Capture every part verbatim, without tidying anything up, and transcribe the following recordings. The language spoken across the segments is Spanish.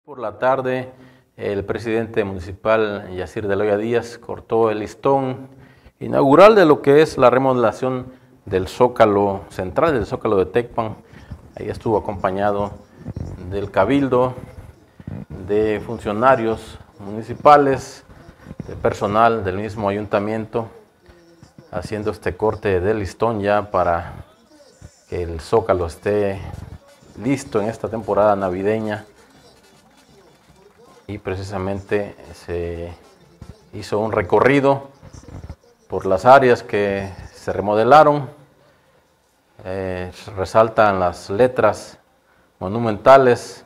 Por la tarde, el presidente municipal Yacir de Loya Díaz cortó el listón inaugural de lo que es la remodelación del Zócalo central, del Zócalo de Tecpan. Ahí estuvo acompañado del Cabildo, de funcionarios municipales, de personal del mismo ayuntamiento, haciendo este corte del listón ya para que el Zócalo esté listo en esta temporada navideña. Y precisamente se hizo un recorrido por las áreas que se remodelaron. Eh, resaltan las letras monumentales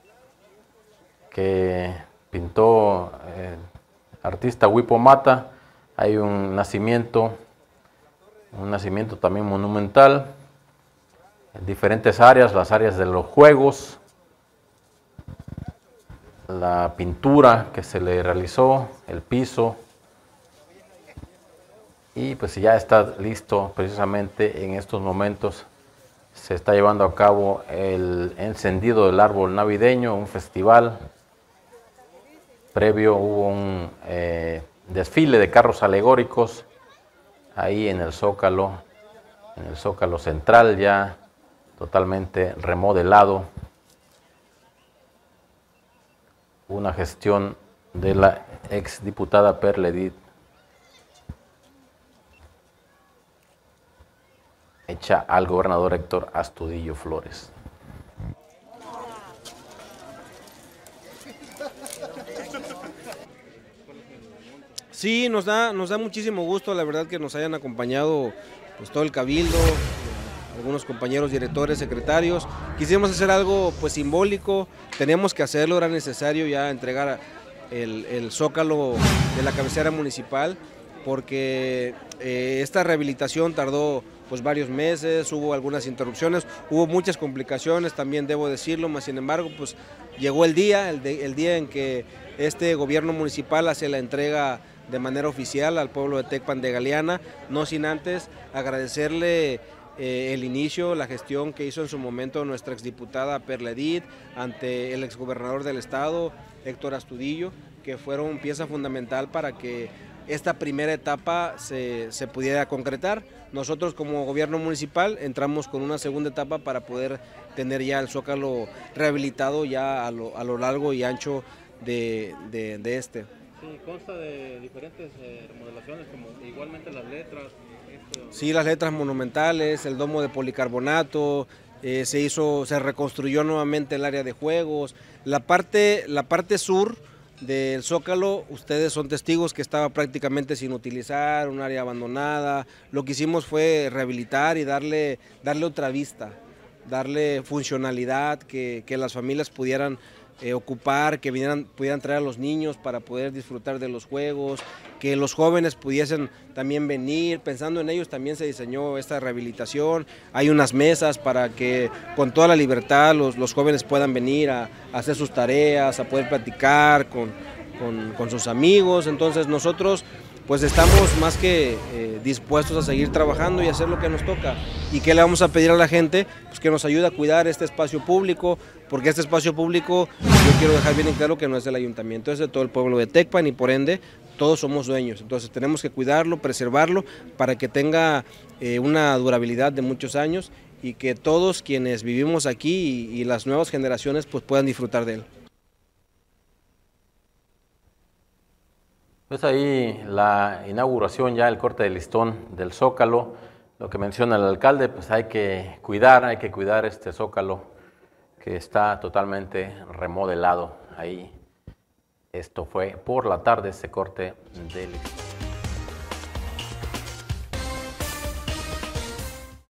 que pintó el artista Huipo Mata. Hay un nacimiento, un nacimiento también monumental en diferentes áreas, las áreas de los juegos, la pintura que se le realizó, el piso, y pues ya está listo. Precisamente en estos momentos se está llevando a cabo el encendido del árbol navideño, un festival. Previo hubo un eh, desfile de carros alegóricos ahí en el Zócalo, en el Zócalo central, ya totalmente remodelado. Una gestión de la exdiputada Perla Edith hecha al gobernador Héctor Astudillo Flores. Sí, nos da, nos da muchísimo gusto, la verdad, que nos hayan acompañado pues todo el cabildo, algunos compañeros directores, secretarios. Quisimos hacer algo pues simbólico, teníamos que hacerlo, era necesario ya entregar el, el Zócalo de la cabecera municipal, porque eh, esta rehabilitación tardó pues varios meses, hubo algunas interrupciones, hubo muchas complicaciones, también debo decirlo, mas sin embargo pues llegó el día, el, de, el día en que este gobierno municipal hace la entrega de manera oficial al pueblo de Tecpan de Galeana, no sin antes agradecerle Eh, el inicio, la gestión que hizo en su momento nuestra exdiputada Perla Edith ante el exgobernador del estado, Héctor Astudillo, que fueron pieza fundamental para que esta primera etapa se, se pudiera concretar. Nosotros como gobierno municipal entramos con una segunda etapa para poder tener ya el Zócalo rehabilitado ya a lo, a lo largo y ancho de, de, de este. Sí, consta de diferentes eh, remodelaciones, como igualmente las letras. Esto... Sí, las letras monumentales, el domo de policarbonato, eh, se hizo, se reconstruyó nuevamente el área de juegos. La parte, la parte sur del Zócalo, ustedes son testigos que estaba prácticamente sin utilizar, un área abandonada. Lo que hicimos fue rehabilitar y darle, darle otra vista, darle funcionalidad, que, que las familias pudieran Eh, ocupar, que vinieran, pudieran traer a los niños para poder disfrutar de los juegos, que los jóvenes pudiesen también venir. Pensando en ellos también se diseñó esta rehabilitación. Hay unas mesas para que con toda la libertad los, los jóvenes puedan venir a, a hacer sus tareas, a poder platicar con, con, con sus amigos. Entonces nosotros pues estamos más que eh, dispuestos a seguir trabajando y hacer lo que nos toca. ¿Y qué le vamos a pedir a la gente? Pues que nos ayude a cuidar este espacio público, porque este espacio público, yo quiero dejar bien en claro que no es del ayuntamiento, es de todo el pueblo de Tecpan y por ende todos somos dueños. Entonces tenemos que cuidarlo, preservarlo para que tenga eh, una durabilidad de muchos años y que todos quienes vivimos aquí y, y las nuevas generaciones pues puedan disfrutar de él. Pues ahí la inauguración, ya el corte del listón del Zócalo, lo que menciona el alcalde, pues hay que cuidar, hay que cuidar este Zócalo que está totalmente remodelado ahí. Esto fue por la tarde, ese corte del listón.